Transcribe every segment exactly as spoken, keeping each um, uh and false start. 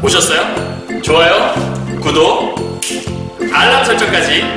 보셨어요? 좋아요, 구독, 알람 설정까지.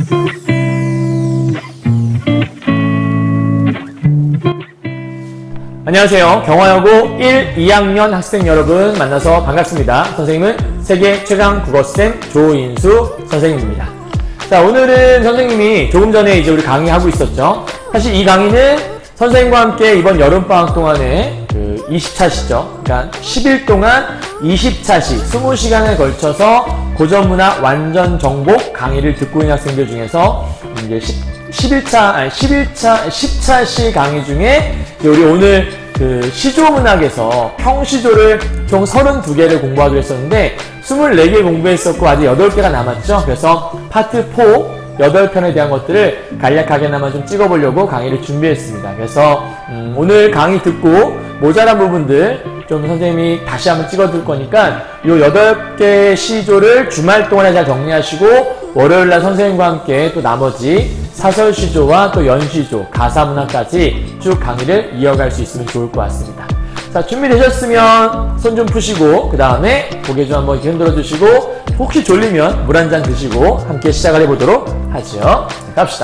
안녕하세요. 경화여고 일, 이 학년 학생 여러분 만나서 반갑습니다. 선생님은 세계 최강 국어쌤 조인수 선생님입니다. 자, 오늘은 선생님이 조금 전에 이제 우리 강의하고 있었죠. 사실 이 강의는 선생님과 함께 이번 여름방학 동안에 그 이십 차시죠. 그러니까 십 일 동안 이십 차시, 이십 시간에 걸쳐서 고전문학 완전 정복 강의를 듣고 있는 학생들 중에서 이제 십일 차, 아니 십일 차, 십 차시 강의 중에 우리 오늘 그 시조문학에서 평시조를 총 서른두 개를 공부하기로 했었는데 스물네 개 공부했었고 아직 여덟 개가 남았죠. 그래서 파트 사 여덟 편에 대한 것들을 간략하게나마 좀 찍어보려고 강의를 준비했습니다. 그래서 음, 오늘 강의 듣고 모자란 부분들 좀 선생님이 다시 한번 찍어줄 거니까 요 여덟 개 시조를 주말 동안에 잘 정리하시고 월요일날 선생님과 함께 또 나머지 사설시조와 또 연시조, 가사문학까지 쭉 강의를 이어갈 수 있으면 좋을 것 같습니다. 자, 준비되셨으면 손 좀 푸시고 그 다음에 고개 좀 한번 이렇게 흔들어 주시고 혹시 졸리면 물 한 잔 드시고 함께 시작을 해보도록 하죠. 자, 갑시다.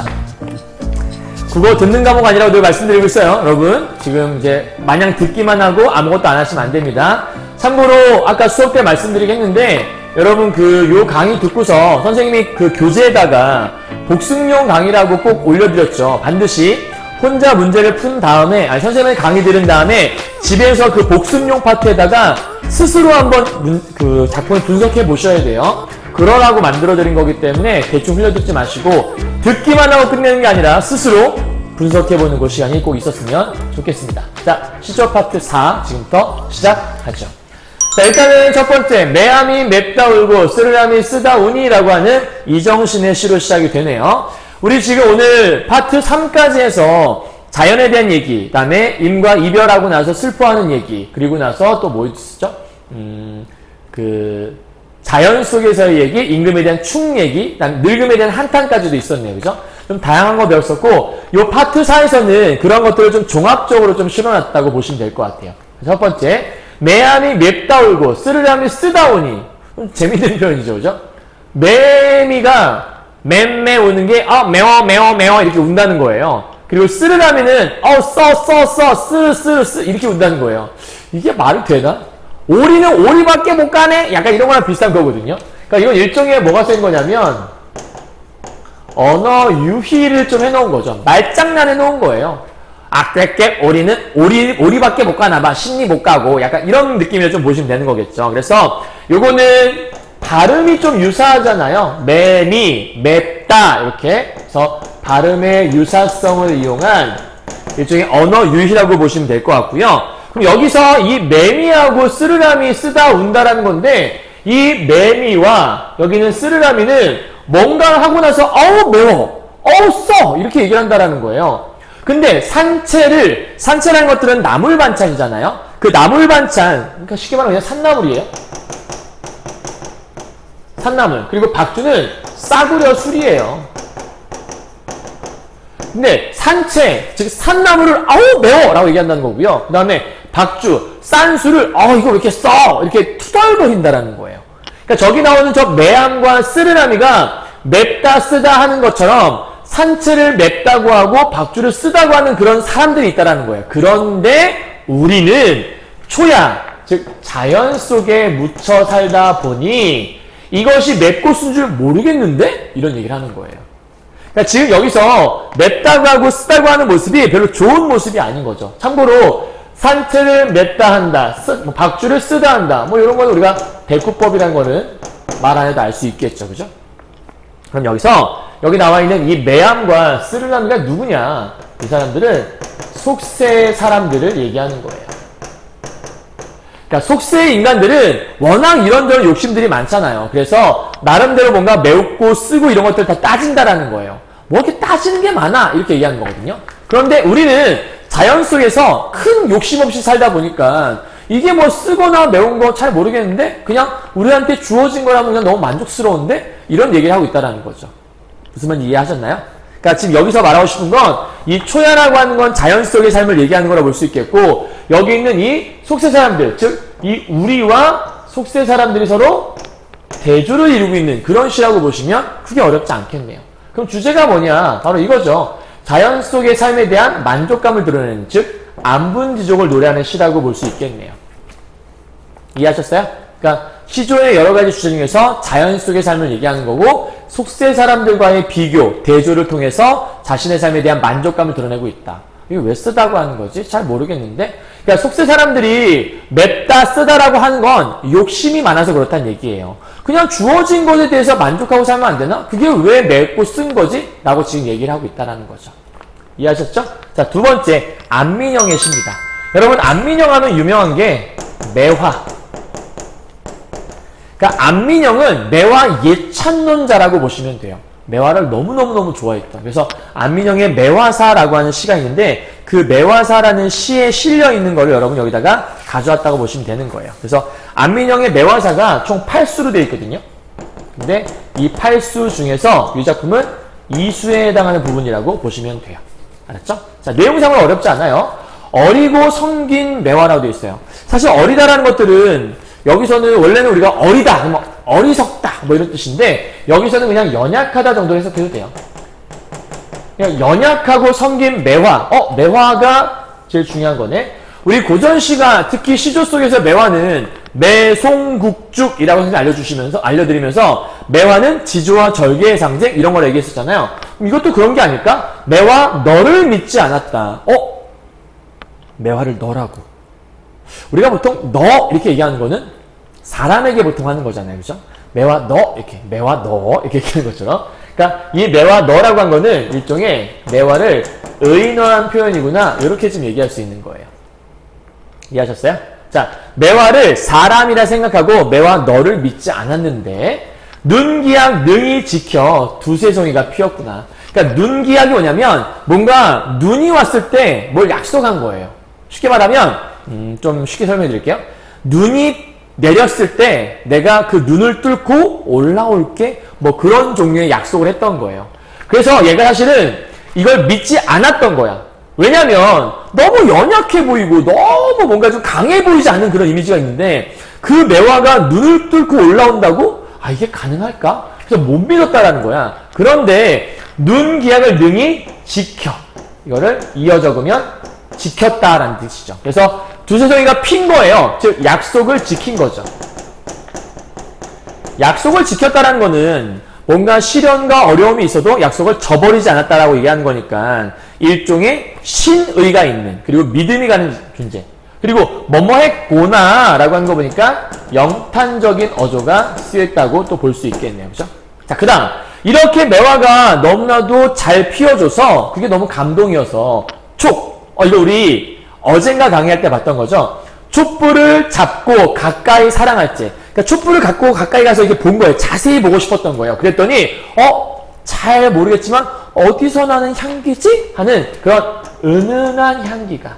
국어 듣는 과목 아니라고 늘 말씀드리고 있어요. 여러분 지금 이제 마냥 듣기만 하고 아무것도 안 하시면 안 됩니다. 참고로 아까 수업 때 말씀드리겠는데 여러분 그 요 강의 듣고서 선생님이 그 교재에다가 복습용 강의라고 꼭 올려드렸죠. 반드시 혼자 문제를 푼 다음에 아니 선생님의 강의 들은 다음에 집에서 그 복습용 파트에다가 스스로 한번 문, 그 작품을 분석해 보셔야 돼요. 그러라고 만들어드린 거기 때문에 대충 흘려듣지 마시고 듣기만 하고 끝내는 게 아니라 스스로 분석해보는 그 시간이 꼭 있었으면 좋겠습니다. 자, 시조 파트 사 지금부터 시작하죠. 자, 일단은 첫 번째 매함이 맵다 울고 쓰르람이 쓰다 우니라고 하는 이정신의 시로 시작이 되네요. 우리 지금 오늘 파트 삼까지 해서 자연에 대한 얘기, 그 다음에 임과 이별하고 나서 슬퍼하는 얘기, 그리고 나서 또 뭐 있었죠? 음, 그 자연 속에서의 얘기, 임금에 대한 충 얘기, 그 다음에 늙음에 대한 한탄까지도 있었네요. 그죠? 좀 다양한 거 배웠었고 요 파트 사에서는 그런 것들을 좀 종합적으로 좀 실어놨다고 보시면 될 것 같아요. 첫 번째 매함이 맵다 울고 쓰르람이 쓰다 오니 좀 재밌는 표현이죠. 그죠? 매미가 맴매 우는 게 아 매워 매워 매워 이렇게 운다는 거예요. 그리고 쓰르라미는 어 써 써 써 쓰 쓰 쓰 이렇게 운다는 거예요. 이게 말이 되나? 오리는 오리밖에 못 가네? 약간 이런 거랑 비슷한 거거든요. 그러니까 이건 일종의 뭐가 쓴 거냐면 언어 유희를 좀 해놓은 거죠. 말장난 해놓은 거예요. 아, 꽥꽥 오리는 오리 오리밖에 못 가나 봐. 신이 못 가고 약간 이런 느낌으로 좀 보시면 되는 거겠죠. 그래서 요거는 발음이 좀 유사하잖아요. 매미, 맵다 이렇게. 그래서 발음의 유사성을 이용한 일종의 언어 유희라고 보시면 될 것 같고요. 그럼 여기서 이 매미하고 쓰르람이 쓰다 운다라는 건데 이 매미와 여기는 쓰르람이는 뭔가를 하고 나서 어우 매워, 어우 써 이렇게 얘기를 한다라는 거예요. 근데 산채를 산채라는 것들은 나물 반찬이잖아요. 그 나물 반찬, 그러니까 쉽게 말하면 그냥 산나물이에요. 산나물. 그리고 박주는 싸구려 술이에요. 근데 산채, 즉 산나물을 아우 매워 라고 얘기한다는 거고요. 그 다음에 박주, 싼 술을 어 이거 왜 이렇게 써 이렇게 투덜거린다라는 거예요. 그러니까 저기 나오는 저 매함과 쓰르라미가 맵다 쓰다 하는 것처럼 산채를 맵다고 하고 박주를 쓰다고 하는 그런 사람들이 있다라는 거예요. 그런데 우리는 초야, 즉 자연 속에 묻혀 살다 보니 이것이 맵고 쓴 줄 모르겠는데? 이런 얘기를 하는 거예요. 그러니까 지금 여기서 맵다고 하고 쓰다고 하는 모습이 별로 좋은 모습이 아닌 거죠. 참고로 산채를 맵다 한다, 쓰, 뭐 박주를 쓰다 한다, 뭐 이런 거는 우리가 대꾸법이라는 거는 말 안 해도 알 수 있겠죠. 그죠? 그럼 여기서 여기 나와 있는 이 매함과 쓰르라미가 누구냐? 이 사람들은 속세 사람들을 얘기하는 거예요. 그러니까 속세의 인간들은 워낙 이런저런 욕심들이 많잖아요. 그래서 나름대로 뭔가 매우고 쓰고 이런 것들 다 따진다라는 거예요. 뭐 이렇게 따지는 게 많아 이렇게 얘기하는 거거든요. 그런데 우리는 자연 속에서 큰 욕심 없이 살다 보니까 이게 뭐 쓰거나 매운 거 잘 모르겠는데 그냥 우리한테 주어진 거라면 그냥 너무 만족스러운데 이런 얘기를 하고 있다는 거죠. 무슨 말인지 이해하셨나요? 그러니까 지금 여기서 말하고 싶은 건 이 초야라고 하는 건 자연 속의 삶을 얘기하는 거라 볼 수 있겠고 여기 있는 이 속세 사람들, 즉 이 우리와 속세 사람들이 서로 대조를 이루고 있는 그런 시라고 보시면 크게 어렵지 않겠네요. 그럼 주제가 뭐냐? 바로 이거죠. 자연 속의 삶에 대한 만족감을 드러내는, 즉 안분지족을 노래하는 시라고 볼 수 있겠네요. 이해하셨어요? 그러니까 시조의 여러 가지 주제 중에서 자연 속의 삶을 얘기하는 거고, 속세 사람들과의 비교, 대조를 통해서 자신의 삶에 대한 만족감을 드러내고 있다. 이거 왜 쓰다고 하는 거지? 잘 모르겠는데. 그러니까 속세 사람들이 맵다, 쓰다라고 하는 건 욕심이 많아서 그렇다는 얘기예요. 그냥 주어진 것에 대해서 만족하고 살면 안 되나? 그게 왜 맵고 쓴 거지? 라고 지금 얘기를 하고 있다는 거죠. 이해하셨죠? 자, 두 번째, 안민영의 시입니다. 여러분, 안민영 하면 유명한 게 매화. 그러니까 안민영은 매화 예찬론자라고 보시면 돼요. 매화를 너무너무너무 좋아했던. 그래서 안민영의 매화사라고 하는 시가 있는데, 그 매화사라는 시에 실려 있는 거를 여러분 여기다가 가져왔다고 보시면 되는 거예요. 그래서 안민영의 매화사가 총 팔 수로 되어 있거든요. 근데 이 팔 수 중에서 이 작품은 이 수에 해당하는 부분이라고 보시면 돼요. 알았죠? 자, 내용상은 어렵지 않아요. 어리고 성긴 매화라고 되어 있어요. 사실 어리다라는 것들은 여기서는 원래는 우리가 어리다, 뭐 어리석다 뭐 이런 뜻인데, 여기서는 그냥 연약하다 정도로 해석해도 돼요. 그냥 연약하고 성긴 매화. 어, 매화가 제일 중요한 거네. 우리 고전시가 특히 시조 속에서 매화는 매송국죽이라고 선생님이 알려주시면서, 알려드리면서 매화는 지조와 절개의 상징 이런 걸 얘기했었잖아요. 그럼 이것도 그런 게 아닐까? 매화 너를 믿지 않았다. 어? 매화를 너라고. 우리가 보통 너 이렇게 얘기하는 거는 사람에게 보통 하는 거잖아요. 그죠? 매화 너 이렇게 매화 너 이렇게 얘기하는 것처럼. 그러니까 이 매화 너라고 한 거는 일종의 매화를 의인화한 표현이구나, 이렇게 좀 얘기할 수 있는 거예요. 이해하셨어요? 자, 매화를 사람이라 생각하고 매화 너를 믿지 않았는데 눈기약 능히 지켜 두세 송이가 피었구나. 그러니까 눈기약이 뭐냐면 뭔가 눈이 왔을 때 뭘 약속한 거예요. 쉽게 말하면 음, 좀 쉽게 설명해 드릴게요. 눈이 내렸을 때 내가 그 눈을 뚫고 올라올게, 뭐 그런 종류의 약속을 했던 거예요. 그래서 얘가 사실은 이걸 믿지 않았던 거야. 왜냐면 너무 연약해 보이고 너무 뭔가 좀 강해 보이지 않는 그런 이미지가 있는데, 그 매화가 눈을 뚫고 올라온다고? 아, 이게 가능할까? 그래서 못 믿었다라는 거야. 그런데 눈 기약을 능히 지켜, 이거를 이어 적으면 지켰다라는 뜻이죠. 그래서 두세 송이가 핀 거예요. 즉 약속을 지킨 거죠. 약속을 지켰다라는 거는 뭔가 시련과 어려움이 있어도 약속을 저버리지 않았다라고 얘기하는 거니까 일종의 신의가 있는, 그리고 믿음이 가는 존재. 그리고 뭐뭐 했구나 라고 하는 거 보니까 영탄적인 어조가 쓰였다고 또 볼 수 있겠네요. 그죠? 자, 그 다음 이렇게 매화가 너무나도 잘 피어줘서 그게 너무 감동이어서 촉! 어, 이거 우리 어젠가 강의할 때 봤던 거죠. 촛불을 잡고 가까이 사랑할 때, 그러니까 촛불을 갖고 가까이 가서 이렇게 본 거예요. 자세히 보고 싶었던 거예요. 그랬더니 어? 잘 모르겠지만 어디서 나는 향기지? 하는 그런 은은한 향기가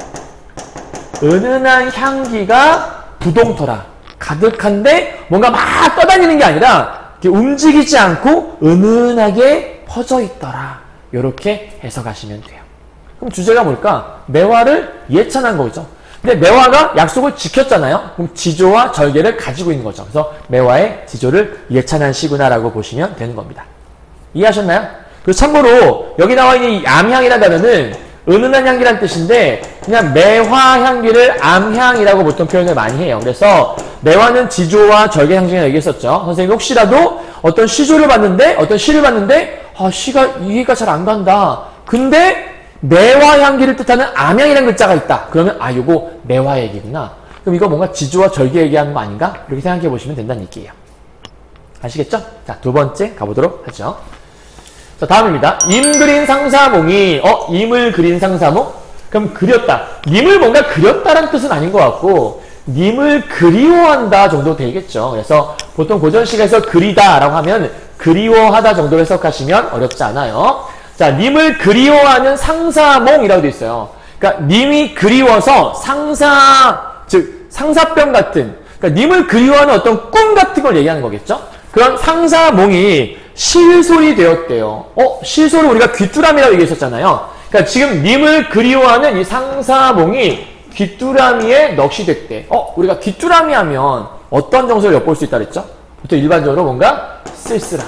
은은한 향기가 부동터라 가득한데 뭔가 막 떠다니는 게 아니라 이렇게 움직이지 않고 은은하게 퍼져 있더라. 이렇게 해석하시면 돼요. 그럼 주제가 뭘까? 매화를 예찬한 거죠. 근데 매화가 약속을 지켰잖아요. 그럼 지조와 절개를 가지고 있는 거죠. 그래서 매화의 지조를 예찬한 시구나라고 보시면 되는 겁니다. 이해하셨나요? 그리고 참고로 여기 나와 있는 이 암향이라는 단어는 은은한 향기란 뜻인데 그냥 매화 향기를 암향이라고 보통 표현을 많이 해요. 그래서 매화는 지조와 절개 상징이라고 얘기했었죠. 선생님 혹시라도 어떤 시조를 봤는데 어떤 시를 봤는데 아 시가 이해가 잘 안 간다. 근데 매화 향기를 뜻하는 암향이라는 글자가 있다. 그러면 아 요거 매화 얘기구나. 그럼 이거 뭔가 지조와 절개 얘기하는 거 아닌가? 이렇게 생각해 보시면 된다는 얘기예요. 아시겠죠? 자, 두 번째 가보도록 하죠. 자, 다음입니다. 임 그린 상사몽이 어? 임을 그린 상사몽? 그럼 그렸다. 님을 뭔가 그렸다라는 뜻은 아닌 것 같고 님을 그리워한다 정도 되겠죠. 그래서 보통 고전시에서 그리다 라고 하면 그리워하다 정도로 해석하시면 어렵지 않아요. 자, 님을 그리워하는 상사몽이라고 되어 있어요. 그러니까 님이 그리워서 상사, 즉 상사병 같은, 그러니까 님을 그리워하는 어떤 꿈 같은 걸 얘기하는 거겠죠. 그런 상사몽이 실솔이 되었대요. 어? 실솔을 우리가 귀뚜라미라고 얘기했었잖아요. 그러니까 지금 님을 그리워하는 이 상사몽이 귀뚜라미에 넋이 됐대. 어? 우리가 귀뚜라미 하면 어떤 정서를 엿볼 수 있다 그랬죠? 보통 일반적으로 뭔가 쓸쓸함.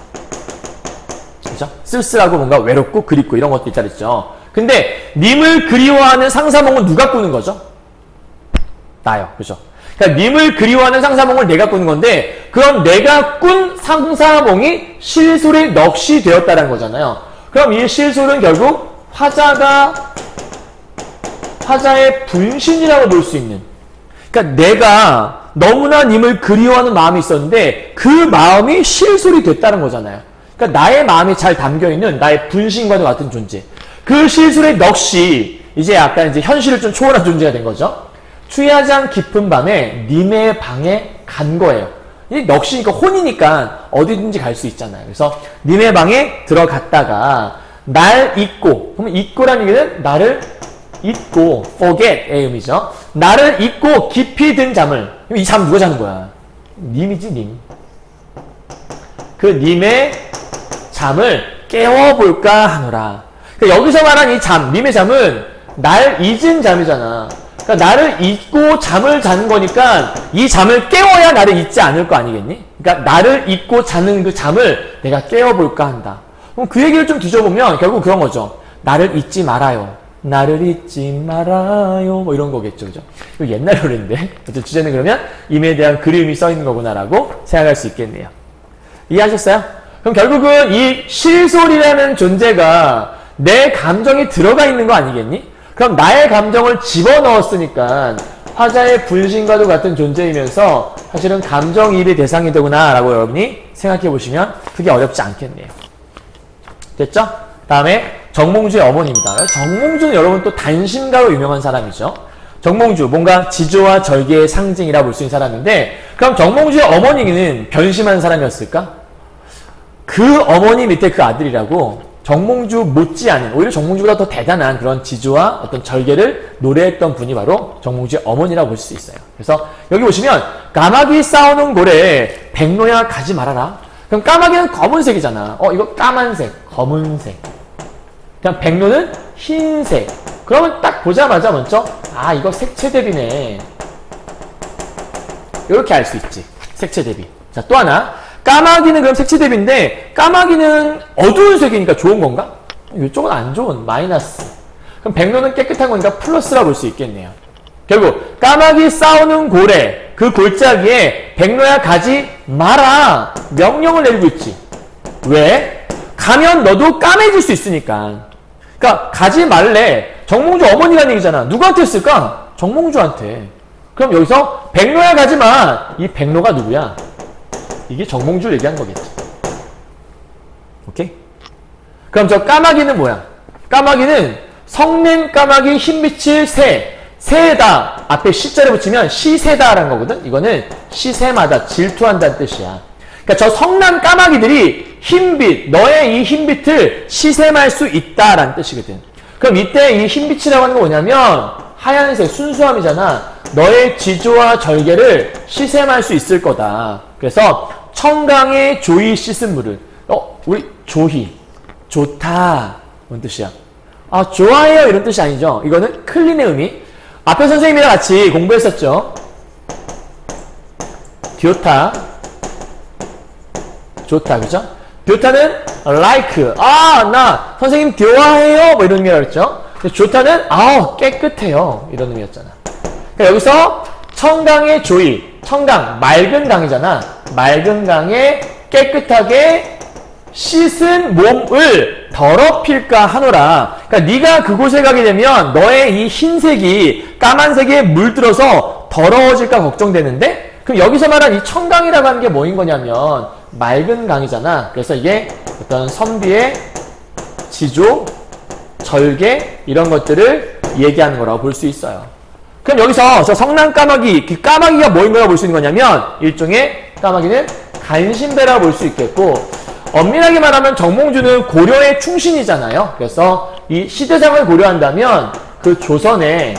그죠? 쓸쓸하고 뭔가 외롭고 그립고 이런 것도 있다 그랬죠. 근데 님을 그리워하는 상사몽은 누가 꾸는 거죠? 나요. 그죠? 그러니까 님을 그리워하는 상사몽을 내가 꾸는 건데 그럼 내가 꾼 상사몽이 실솔의 넋이 되었다는 거잖아요. 그럼 이 실솔은 결국 화자가 화자의 분신이라고 볼 수 있는, 그러니까 내가 너무나 님을 그리워하는 마음이 있었는데 그 마음이 실솔이 됐다는 거잖아요. 그러니까 나의 마음이 잘 담겨있는 나의 분신과도 같은 존재, 그 실솔의 넋이 이제 약간 이제 현실을 좀 초월한 존재가 된 거죠. 추야장 깊은 밤에 님의 방에 간 거예요. 이 넋이니까 혼이니까 어디든지 갈 수 있잖아요. 그래서 님의 방에 들어갔다가 날 잊고, 그러면 잊고라는 얘기는 나를 잊고, forget의 의미죠. 나를 잊고 깊이 든 잠을, 이 잠 누가 자는 거야? 님이지, 님. 그 님의 잠을 깨워볼까 하노라. 그러니까 여기서 말한 이 잠, 님의 잠은 날 잊은 잠이잖아. 그러니까 나를 잊고 잠을 자는 거니까 이 잠을 깨워야 나를 잊지 않을 거 아니겠니? 그러니까 나를 잊고 자는 그 잠을 내가 깨워볼까 한다. 그럼 그 얘기를 좀 뒤져보면 결국 그런 거죠. 나를 잊지 말아요. 나를 잊지 말아요. 뭐 이런 거겠죠. 그죠? 이거 옛날 노래인데. 어쨌든 주제는 그러면 임에 대한 그리움이 써있는 거구나라고 생각할 수 있겠네요. 이해하셨어요? 그럼 결국은 이 실솔이라는 존재가 내 감정이 들어가 있는 거 아니겠니? 그럼 나의 감정을 집어넣었으니까 화자의 분신과도 같은 존재이면서 사실은 감정이입의 대상이 되구나 라고 여러분이 생각해 보시면 그게 어렵지 않겠네요. 됐죠? 다음에 정몽주의 어머니입니다. 정몽주는 여러분 또 단심가로 유명한 사람이죠. 정몽주, 뭔가 지조와 절개의 상징이라 볼 수 있는 사람인데, 그럼 정몽주의 어머니는 변심한 사람이었을까? 그 어머니 밑에 그 아들이라고 정몽주 못지않은, 오히려 정몽주보다 더 대단한 그런 지조와 어떤 절개를 노래했던 분이 바로 정몽주의 어머니라고 볼 수 있어요. 그래서 여기 보시면 까마귀 싸우는 고래에 백로야 가지 말아라. 그럼 까마귀는 검은색이잖아. 어, 이거 까만색, 검은색. 그냥 백로는 흰색. 그러면 딱 보자마자 먼저 아, 이거 색채 대비네. 이렇게 알 수 있지. 색채 대비. 자, 또 하나. 까마귀는 그럼 색채 대비인데 까마귀는 어두운 색이니까 좋은 건가? 이쪽은 안 좋은, 마이너스. 그럼 백로는 깨끗한 거니까 플러스라고 볼 수 있겠네요. 결국 까마귀 싸우는 고래, 그 골짜기에 백로야 가지 마라 명령을 내리고 있지. 왜? 가면 너도 까매질 수 있으니까. 그러니까 가지 말래. 정몽주 어머니라는 얘기잖아. 누구한테 했을까? 정몽주한테. 그럼 여기서 백로야 가지 마. 이 백로가 누구야? 이게 정몽주를 얘기한 거겠지. 오케이? 그럼 저 까마귀는 뭐야? 까마귀는 성낸 까마귀 흰빛을 새. 새다. 앞에 시자를 붙이면 시새다라는 거거든. 이거는 시샘하다, 질투한다는 뜻이야. 그러니까 저 성난 까마귀들이 흰빛, 너의 이 흰빛을 시샘할 수 있다라는 뜻이거든. 그럼 이때 이 흰빛이라고 하는 건 뭐냐면 하얀색, 순수함이잖아. 너의 지조와 절개를 시샘할 수 있을 거다. 그래서 청강의 조이 씻은 물을, 어, 우리 조희, 좋다, 뭔 뜻이야? 아, 좋아해요 이런 뜻이 아니죠. 이거는 클린의 의미. 앞에 선생님이랑 같이 공부했었죠. 좋다, 좋다, 그죠? 좋다는 like, 아, 나 선생님 좋아해요 뭐 이런 의미라고 했죠. 좋다는 아우 깨끗해요 이런 의미였잖아. 그러니까 여기서 청강의 조이, 청강 맑은 강이잖아. 맑은 강에 깨끗하게 씻은 몸을 더럽힐까 하노라. 그러니까 네가 그곳에 가게 되면 너의 이 흰색이 까만색에 물들어서 더러워질까 걱정되는데, 그럼 여기서 말한 이 청강이라고 하는 게 뭐인 거냐면 맑은 강이잖아. 그래서 이게 어떤 선비의 지조, 절개 이런 것들을 얘기하는 거라고 볼 수 있어요. 그럼 여기서 저 성난 까마귀, 그 까마귀가 뭐인 거라고 볼 수 있는 거냐면 일종의 까마귀는 간신배라고 볼 수 있겠고, 엄밀하게 말하면 정몽주는 고려의 충신이잖아요. 그래서 이 시대상을 고려한다면 그 조선의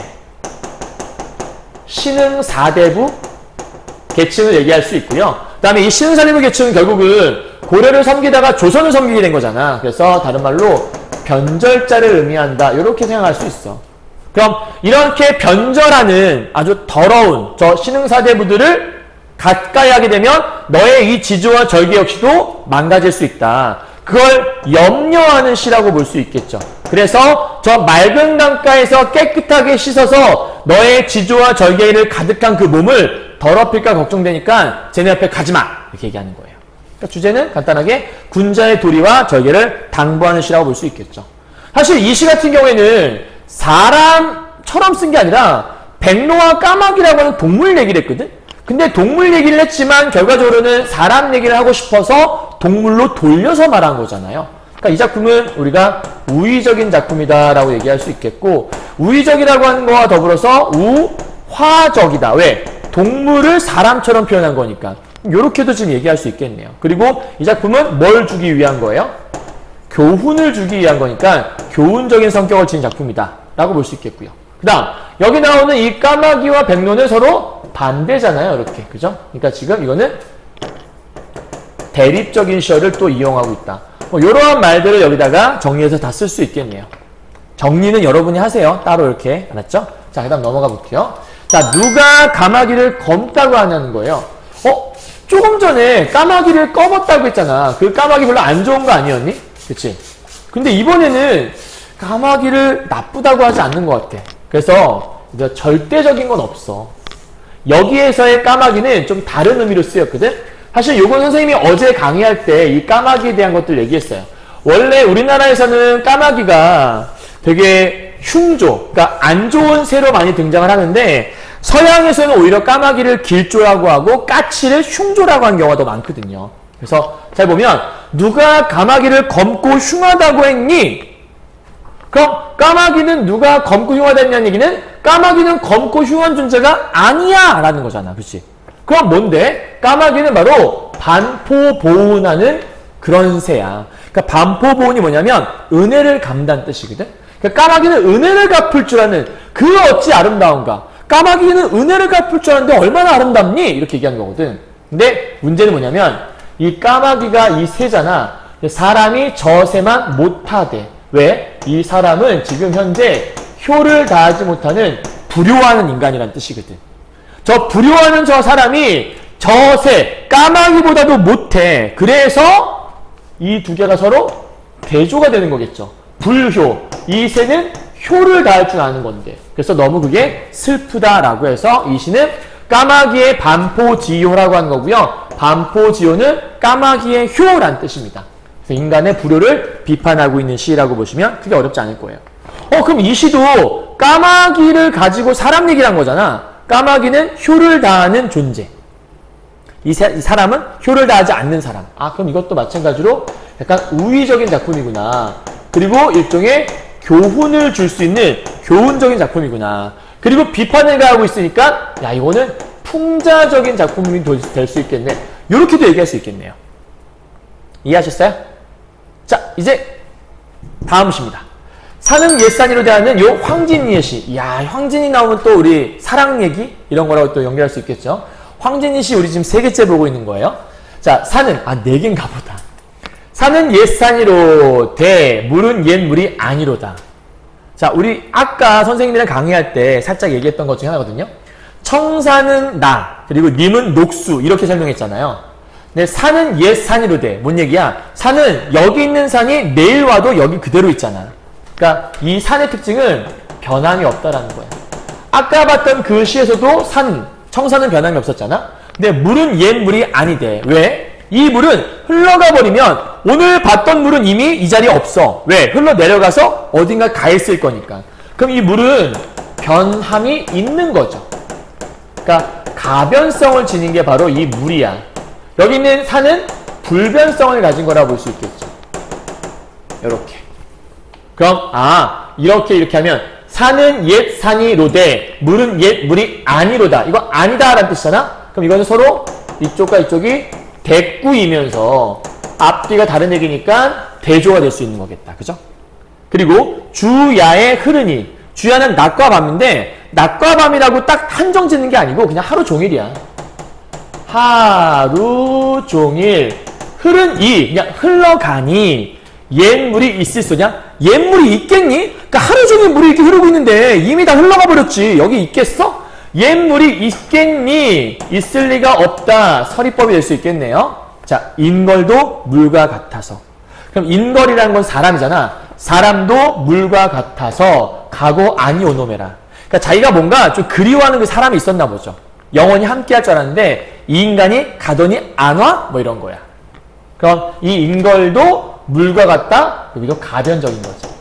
신흥 사대부 계층을 얘기할 수 있고요. 그 다음에 이 신흥 사대부 계층은 결국은 고려를 섬기다가 조선을 섬기게 된 거잖아. 그래서 다른 말로 변절자를 의미한다. 이렇게 생각할 수 있어. 그럼 이렇게 변절하는 아주 더러운 저 신흥 사대부들을 가까이 하게 되면 너의 이 지조와 절개 역시도 망가질 수 있다. 그걸 염려하는 시라고 볼 수 있겠죠. 그래서 저 맑은 강가에서 깨끗하게 씻어서 너의 지조와 절개를 가득한 그 몸을 더럽힐까 걱정되니까 쟤네 옆에 가지마 이렇게 얘기하는 거예요. 그러니까 주제는 간단하게 군자의 도리와 절개를 당부하는 시라고 볼 수 있겠죠. 사실 이 시 같은 경우에는 사람처럼 쓴 게 아니라 백로와 까마귀라고 하는 동물 얘기를 했거든. 근데 동물 얘기를 했지만 결과적으로는 사람 얘기를 하고 싶어서 동물로 돌려서 말한 거잖아요. 그러니까 이 작품은 우리가 우의적인 작품이다라고 얘기할 수 있겠고, 우의적이라고 하는 거와 더불어서 우화적이다. 왜? 동물을 사람처럼 표현한 거니까. 이렇게도 지금 얘기할 수 있겠네요. 그리고 이 작품은 뭘 주기 위한 거예요? 교훈을 주기 위한 거니까 교훈적인 성격을 지닌 작품이다 라고 볼 수 있겠고요. 그 다음 여기 나오는 이 까마귀와 백로는 서로 반대잖아요. 이렇게. 그죠? 그러니까 지금 이거는 대립적인 시어를 또 이용하고 있다. 뭐 이러한 말들을 여기다가 정리해서 다 쓸 수 있겠네요. 정리는 여러분이 하세요. 따로 이렇게. 알았죠? 자, 그 다음 넘어가 볼게요. 자, 누가 까마귀를 검다고 하냐는 거예요. 어? 조금 전에 까마귀를 검었다고 했잖아. 그 까마귀 별로 안 좋은 거 아니었니? 그치? 근데 이번에는 까마귀를 나쁘다고 하지 않는 것 같아. 그래서 이제 절대적인 건 없어. 여기에서의 까마귀는 좀 다른 의미로 쓰였거든? 사실 요건 선생님이 어제 강의할 때 이 까마귀에 대한 것들 얘기했어요. 원래 우리나라에서는 까마귀가 되게 흉조, 그러니까 안 좋은 새로 많이 등장을 하는데 서양에서는 오히려 까마귀를 길조라고 하고 까치를 흉조라고 하는 경우가 더 많거든요. 그래서 잘 보면 누가 까마귀를 검고 흉하다고 했니? 그럼 까마귀는 누가 검고 흉하다 했냐는 얘기는 까마귀는 검고 흉한 존재가 아니야 라는 거잖아. 그치? 그럼 뭔데? 까마귀는 바로 반포보은하는 그런 새야. 그러니까 반포보은이 뭐냐면 은혜를 갚는다는 뜻이거든. 그러니까 까마귀는 은혜를 갚을 줄 아는 그 어찌 아름다운가. 까마귀는 은혜를 갚을 줄 아는데 얼마나 아름답니? 이렇게 얘기하는 거거든. 근데 문제는 뭐냐면 이 까마귀가 이 새잖아. 사람이 저 새만 못하대. 왜? 이 사람은 지금 현재 효를 다하지 못하는 불효하는 인간이란 뜻이거든. 저 불효하는 저 사람이 저 새, 까마귀보다도 못해. 그래서 이 두 개가 서로 대조가 되는 거겠죠. 불효. 이 새는 효를 다할 줄 아는 건데. 그래서 너무 그게 슬프다라고 해서 이 시는 까마귀의 반포지효라고 하는 거고요. 반포지효는 까마귀의 효란 뜻입니다. 그래서 인간의 불효를 비판하고 있는 시라고 보시면 크게 어렵지 않을 거예요. 어, 그럼 이 시도 까마귀를 가지고 사람 얘기를 한 거잖아. 까마귀는 효를 다하는 존재. 이, 사, 이 사람은 효를 다하지 않는 사람. 아, 그럼 이것도 마찬가지로 약간 우위적인 작품이구나. 그리고 일종의 교훈을 줄 수 있는 교훈적인 작품이구나. 그리고 비판을 가하고 있으니까 야, 이거는 풍자적인 작품이 될 수 있겠네. 이렇게도 얘기할 수 있겠네요. 이해하셨어요? 자, 이제 다음 시입니다. 사는 옛산이로 대하는 요 황진이의 시. 이야, 황진이 나오면 또 우리 사랑 얘기 이런 거라고 또 연결할 수 있겠죠. 황진이 시 우리 지금 세 개째 보고 있는 거예요. 자, 산은 아, 네 개인가 보다. 산은 옛산이로 대 물은 옛 물이 아니로다. 자, 우리 아까 선생님이랑 강의할 때 살짝 얘기했던 것 중에 하나거든요. 청산은 나, 그리고 님은 녹수 이렇게 설명했잖아요. 근데 산은 옛산이로 대. 뭔 얘기야? 산은 여기 있는 산이 내일 와도 여기 그대로 있잖아. 그러니까 이 산의 특징은 변함이 없다라는 거야. 아까 봤던 그 시에서도 산, 청산은 변함이 없었잖아. 근데 물은 옛 물이 아니대. 왜? 이 물은 흘러가 버리면 오늘 봤던 물은 이미 이 자리에 없어. 왜? 흘러 내려가서 어딘가 가 있을 거니까. 그럼 이 물은 변함이 있는 거죠. 그러니까 가변성을 지닌 게 바로 이 물이야. 여기 있는 산은 불변성을 가진 거라고 볼 수 있겠죠. 이렇게. 그럼 아 이렇게 이렇게 하면 산은 옛 산이로되 물은 옛 물이 아니로다. 이거 아니다라는 뜻이잖아. 그럼 이거는 서로 이쪽과 이쪽이 대꾸이면서 앞뒤가 다른 얘기니까 대조가 될 수 있는 거겠다. 그죠? 그리고 주야에 흐르니. 주야는 낮과 밤인데 낮과 밤이라고 딱 한정 짓는 게 아니고 그냥 하루 종일이야. 하루 종일 흐른 이 그냥 흘러가니 옛물이 있을 소냐? 옛물이 있겠니? 그러니까 하루 종일 물이 이렇게 흐르고 있는데 이미 다 흘러가 버렸지. 여기 있겠어? 옛 물이 있겠니? 있을 리가 없다. 서리법이 될 수 있겠네요. 자, 인걸도 물과 같아서. 그럼 인걸이라는 건 사람이잖아. 사람도 물과 같아서 가고 아니 오노메라. 그러니까 자기가 뭔가 좀 그리워하는 그 사람이 있었나 보죠. 영원히 함께 할 줄 알았는데 이 인간이 가더니 안 와? 뭐 이런 거야. 그럼 이 인걸도 물과 같다? 여기도 가변적인 거죠.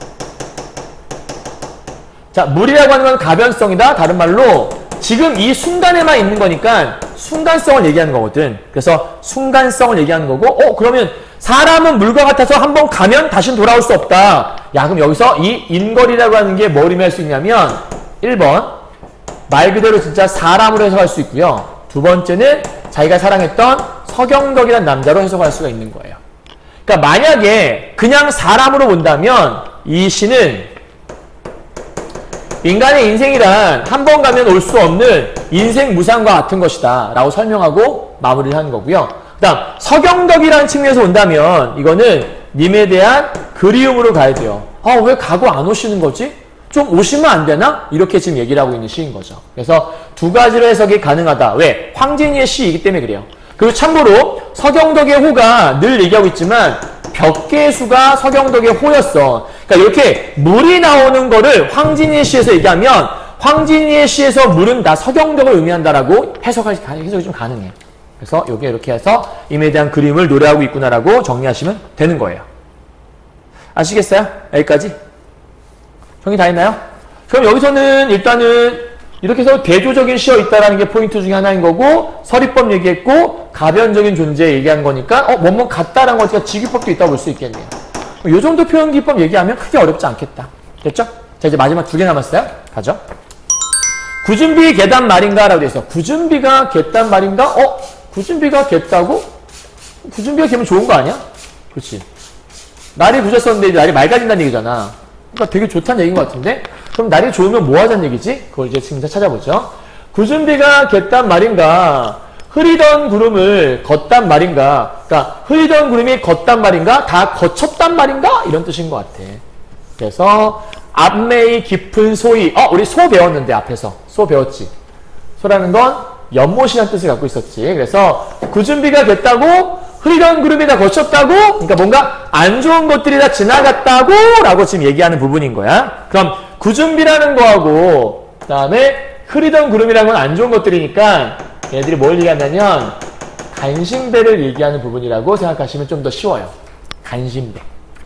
자, 물이라고 하는 건 가변성이다. 다른 말로 지금 이 순간에만 있는 거니까 순간성을 얘기하는 거거든. 그래서 순간성을 얘기하는 거고, 어 그러면 사람은 물과 같아서 한번 가면 다시는 돌아올 수 없다. 야, 그럼 여기서 이 인걸이라고 하는 게 뭘 의미할 수 있냐면 일 번 말 그대로 진짜 사람으로 해석할 수 있고요. 두 번째는 자기가 사랑했던 서경덕이라는 남자로 해석할 수가 있는 거예요. 그러니까 만약에 그냥 사람으로 본다면 이 시는 인간의 인생이란 한 번 가면 올 수 없는 인생 무상과 같은 것이다 라고 설명하고 마무리를 하는 거고요. 그 다음 서경덕이라는 측면에서 본다면 이거는 님에 대한 그리움으로 가야 돼요. 아, 왜 가고 안 오시는 거지? 좀 오시면 안 되나? 이렇게 지금 얘기를 하고 있는 시인 거죠. 그래서 두 가지로 해석이 가능하다. 왜? 황진이의 시이기 때문에 그래요. 그리고 참고로 서경덕의 호가 늘 얘기하고 있지만 벽계수가 서경덕의 호였어. 그러니까 이렇게 물이 나오는 거를 황진이의 시에서 얘기하면 황진이의 시에서 물은 다 서경덕을 의미한다라고 해석할, 해석이 좀 가능해. 그래서 이게 이렇게 해서 임에 대한 그림을 노래하고 있구나라고 정리하시면 되는 거예요. 아시겠어요? 여기까지? 정리 다 했나요? 그럼 여기서는 일단은 이렇게 해서 대조적인 시어 있다라는 게 포인트 중에 하나인 거고 서리법 얘기했고 가변적인 존재 얘기한 거니까 어, 뭐뭐 같다라는 거니까 직유법도 있다고 볼 수 있겠네요. 이 정도 표현기법 얘기하면 크게 어렵지 않겠다. 됐죠? 자, 이제 마지막 두 개 남았어요. 가죠. 구준비 개단 말인가? 라고 되어 있어. 구준비가 개단 말인가? 어? 구준비가 겠다고? 구준비가 개면 좋은 거 아니야? 그렇지. 날이 부졌었는데 날이 맑아진다는 얘기잖아. 그러니까 되게 좋다는 얘기인 것 같은데? 그럼 날이 좋으면 뭐 하자는 얘기지? 그걸 이제 지금 찾아보죠. 구준비가 겠단 말인가? 흐리던 구름을 걷단 말인가? 그러니까 흐리던 구름이 걷단 말인가? 다 거쳤단 말인가? 이런 뜻인 것 같아. 그래서 앞매의 깊은 소이. 어, 우리 소 배웠는데 앞에서. 소 배웠지. 소라는 건 연못이라는 뜻을 갖고 있었지. 그래서 구준비가 겠다고 흐리던 구름이 다 거쳤다고? 그러니까 뭔가 안 좋은 것들이 다 지나갔다고? 라고 지금 얘기하는 부분인 거야. 그럼 구준비라는 거하고 그 다음에 흐리던 구름이라는 건 안 좋은 것들이니까 얘들이 뭘 얘기하냐면 간신배를 얘기하는 부분이라고 생각하시면 좀 더 쉬워요. 간신배.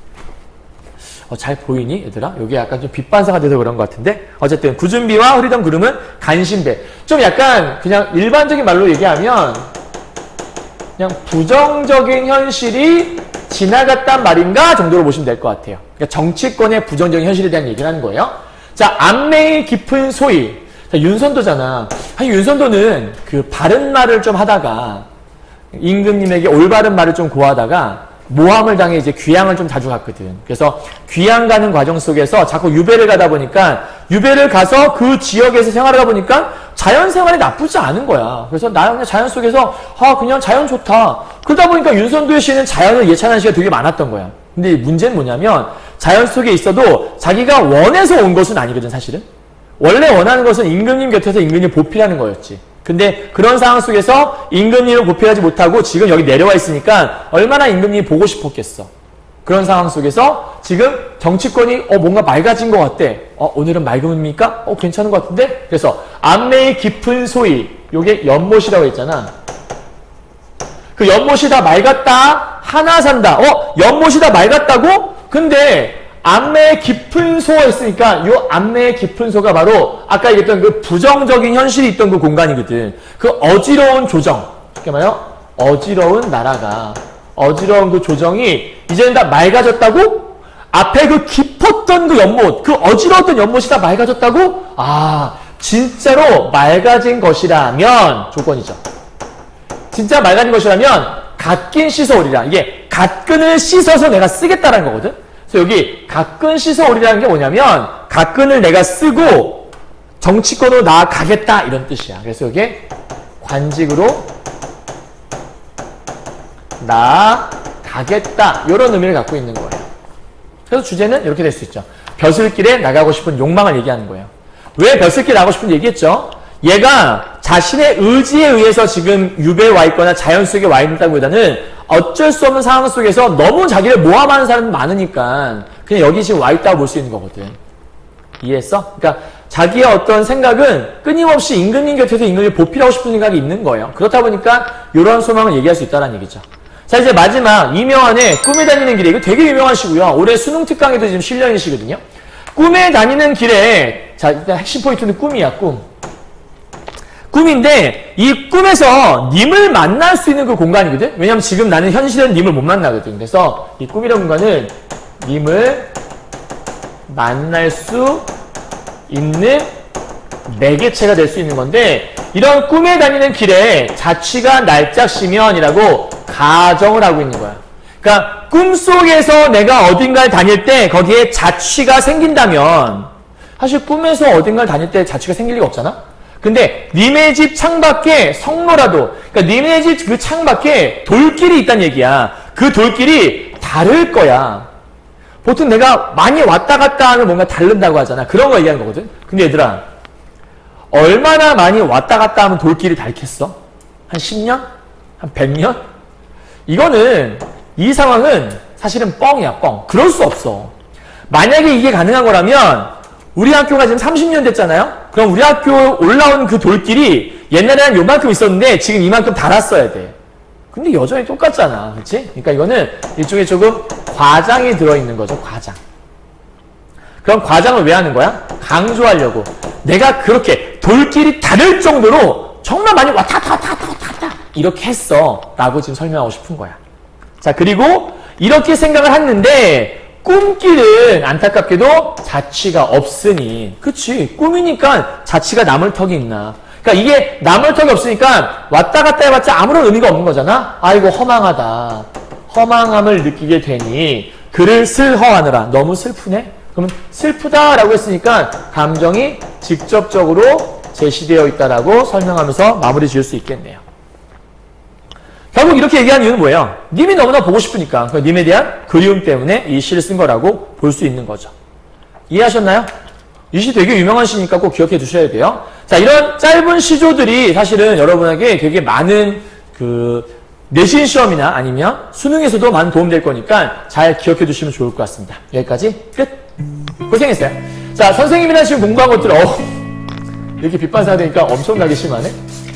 어, 잘 보이니 얘들아? 여기 약간 좀 빛반사가 돼서 그런 것 같은데 어쨌든 구준비와 흐리던 구름은 간신배. 좀 약간 그냥 일반적인 말로 얘기하면 그냥 부정적인 현실이 지나갔단 말인가 정도로 보시면 될 것 같아요. 그러니까 정치권의 부정적인 현실에 대한 얘기를 하는 거예요. 자, 안매의 깊은 소위. 자, 윤선도잖아. 아니, 윤선도는 그 바른 말을 좀 하다가 임금님에게 올바른 말을 좀 고하다가 모함을 당해 이제 귀양을 좀 자주 갔거든. 그래서 귀양 가는 과정 속에서 자꾸 유배를 가다 보니까 유배를 가서 그 지역에서 생활하다 보니까 자연 생활이 나쁘지 않은 거야. 그래서 나 그냥 자연 속에서 아 그냥 자연 좋다. 그러다 보니까 윤선도의 시는 자연을 예찬하는 시가 되게 많았던 거야. 근데 문제는 뭐냐면 자연 속에 있어도 자기가 원해서 온 것은 아니거든 사실은. 원래 원하는 것은 임금님 곁에서 임금님 보필하는 거였지. 근데 그런 상황 속에서 임금님을 보필하지 못하고 지금 여기 내려와 있으니까 얼마나 임금님이 보고 싶었겠어. 그런 상황 속에서 지금 정치권이 어 뭔가 맑아진 것 같대. 어 오늘은 맑음입니까? 어 괜찮은 것 같은데? 그래서 안매의 깊은 소위. 요게 연못이라고 했잖아. 그 연못이 다 맑았다. 하나 산다. 어 연못이 다 맑았다고? 근데 안매의 깊은 소가 있으니까 요 안매의 깊은 소가 바로 아까 얘기했던 그 부정적인 현실이 있던 그 공간이거든. 그 어지러운 조정. 쉽게 말해요. 어지러운 나라가 어지러운 그 조정이 이제는 다 맑아졌다고? 앞에 그 깊었던 그 연못, 그 어지러웠던 연못이 다 맑아졌다고? 아, 진짜로 맑아진 것이라면 조건이죠. 진짜 맑아진 것이라면 갓근 씻어오리라. 이게 갓근을 씻어서 내가 쓰겠다라는 거거든. 그래서 여기 갓근 씻어오리라는 게 뭐냐면 갓근을 내가 쓰고 정치권으로 나아가겠다 이런 뜻이야. 그래서 이게 관직으로 나아가겠다 이런 의미를 갖고 있는 거예요. 그래서 주제는 이렇게 될 수 있죠. 벼슬길에 나가고 싶은 욕망을 얘기하는 거예요. 왜 벼슬길에 나가고 싶은지 얘기했죠. 얘가 자신의 의지에 의해서 지금 유배에 와 있거나 자연 속에 와 있다기보다는 어쩔 수 없는 상황 속에서 너무 자기를 모함하는 사람이 많으니까 그냥 여기 지금 와 있다고 볼 수 있는 거거든. 이해했어? 그러니까 자기의 어떤 생각은 끊임없이 임금님 곁에서 임금을 보필하고 싶은 생각이 있는 거예요. 그렇다 보니까 이런 소망을 얘기할 수 있다는 얘기죠. 자, 이제 마지막 이명환의 꿈에 다니는 길에, 이거 되게 유명한 시고요. 올해 수능 특강에도 지금 실려 있는 시거든요. 꿈에 다니는 길에, 자, 일단 핵심 포인트는 꿈이야, 꿈. 꿈인데 이 꿈에서 님을 만날 수 있는 그 공간이거든. 왜냐면 지금 나는 현실은 님을 못 만나거든. 그래서 이 꿈이라는 공간은 님을 만날 수 있는 매개체가 될 수 있는 건데, 이런 꿈에 다니는 길에 자취가 날짝시면이라고 가정을 하고 있는 거야. 그러니까 꿈속에서 내가 어딘가를 다닐 때 거기에 자취가 생긴다면, 사실 꿈에서 어딘가를 다닐 때 자취가 생길 리가 없잖아. 근데 님의 집 창밖에 성로라도, 그러니까 님의 집 그 창밖에 돌길이 있다는 얘기야. 그 돌길이 다를 거야. 보통 내가 많이 왔다 갔다 하면 뭔가 다른다고 하잖아. 그런 거 얘기하는 거거든. 근데 얘들아, 얼마나 많이 왔다 갔다 하면 돌길이 닳겠어? 한 십 년? 한 백 년? 이거는, 이 상황은 사실은 뻥이야, 뻥. 그럴 수 없어. 만약에 이게 가능한 거라면 우리 학교가 지금 삼십 년 됐잖아요? 그럼 우리 학교 올라온 그 돌길이 옛날에는 요만큼 있었는데 지금 이만큼 닳았어야 돼. 근데 여전히 똑같잖아. 그렇지? 그러니까 이거는 일종의 조금 과장이 들어있는 거죠. 과장. 그럼 과장을 왜 하는 거야? 강조하려고. 내가 그렇게 돌길이 다를 정도로 정말 많이 왔다 갔다 왔다 갔다 왔다 갔다 이렇게 했어. 라고 지금 설명하고 싶은 거야. 자, 그리고 이렇게 생각을 했는데 꿈길은 안타깝게도 자취가 없으니, 그치, 꿈이니까 자취가 남을 턱이 있나. 그러니까 이게 남을 턱이 없으니까 왔다 갔다 해봤자 아무런 의미가 없는 거잖아. 아이고 허망하다. 허망함을 느끼게 되니 그를 슬허하느라. 너무 슬프네? 그러면 슬프다라고 했으니까 감정이 직접적으로 제시되어 있다라고 설명하면서 마무리 지을 수 있겠네요. 결국 이렇게 얘기한 이유는 뭐예요? 님이 너무나 보고 싶으니까, 그러니까 님에 대한 그리움 때문에 이 시를 쓴 거라고 볼 수 있는 거죠. 이해하셨나요? 이 시 되게 유명한 시니까 꼭 기억해 두셔야 돼요. 자, 이런 짧은 시조들이 사실은 여러분에게 되게 많은 그 내신 시험이나 아니면 수능에서도 많은 도움 될 거니까 잘 기억해 두시면 좋을 것 같습니다. 여기까지 끝. 고생했어요. 자, 선생님이랑 지금 공부한 것들, 어 이렇게 빛반사가 되니까 엄청나게 심하네.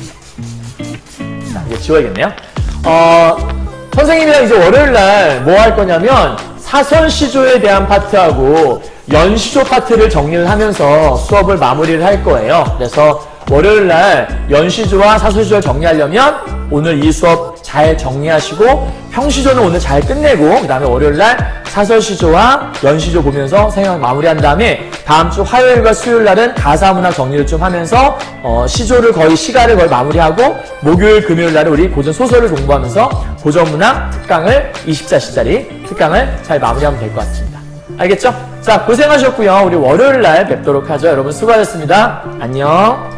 자, 이거 지워야겠네요. 어, 선생님이랑 이제 월요일날 뭐 할 거냐면 사설시조에 대한 파트하고 연시조 파트를 정리를 하면서 수업을 마무리를 할 거예요. 그래서 월요일날 연시조와 사설시조를 정리하려면 오늘 이 수업 잘 정리하시고 평시조는 오늘 잘 끝내고 그 다음에 월요일날 사설시조와 연시조 보면서 생각 마무리한 다음에 다음 주 화요일과 수요일날은 가사문학 정리를 좀 하면서 어, 시조를 거의 시가를 거의 마무리하고 목요일 금요일날은 우리 고전 소설을 공부하면서 고전문학 특강을 이십 자시짜리 특강을 잘 마무리하면 될 것 같습니다. 알겠죠? 자, 고생하셨고요. 우리 월요일날 뵙도록 하죠. 여러분 수고하셨습니다. 안녕.